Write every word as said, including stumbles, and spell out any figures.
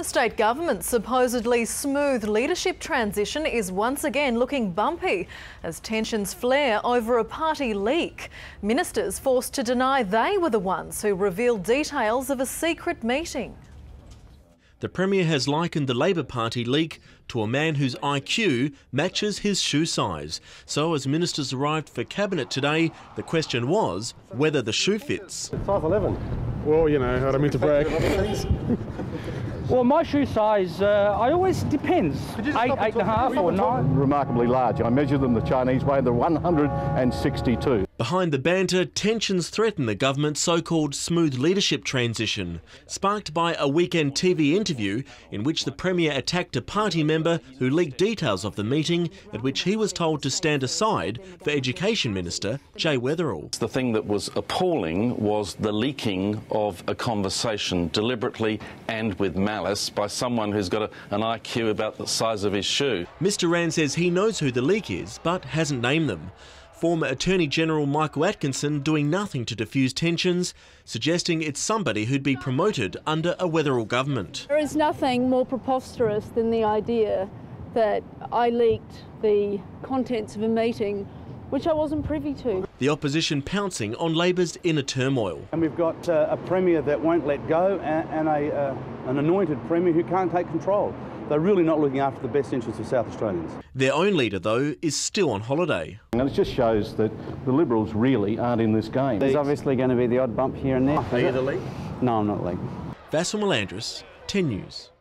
state government's supposedly smooth leadership transition is once again looking bumpy as tensions flare over a party leak. Ministers forced to deny they were the ones who revealed details of a secret meeting. The Premier has likened the Labor Party leak to a man whose I Q matches his shoe size. So as ministers arrived for Cabinet today, the question was whether the shoe fits. five eleven. Well, you know, I don't mean to brag. Well, my shoe size, uh, I always depends. Eight, eight and a half or nine. Remarkably large. I measured them the Chinese way, they're one hundred sixty-two. Behind the banter, tensions threaten the government's so-called smooth leadership transition, sparked by a weekend T V interview in which the Premier attacked a party member who leaked details of the meeting at which he was told to stand aside for Education Minister Jay Weatherill. The thing that was appalling was the leaking of a conversation deliberately and with malice by someone who's got a, an I Q about the size of his shoe. Mr Rand says he knows who the leak is, but hasn't named them. Former Attorney General Michael Atkinson doing nothing to diffuse tensions, suggesting it's somebody who'd be promoted under a Weatherill government. There is nothing more preposterous than the idea that I leaked the contents of a meeting which I wasn't privy to. The opposition pouncing on Labor's inner turmoil. And we've got uh, a Premier that won't let go and, and a, uh, an anointed Premier who can't take control. They're really not looking after the best interests of South Australians. Their own leader, though, is still on holiday. And it just shows that the Liberals really aren't in this game. There's obviously going to be the odd bump here and there. Are you the league? No, I'm not the league. Vassal Melandris, ten News.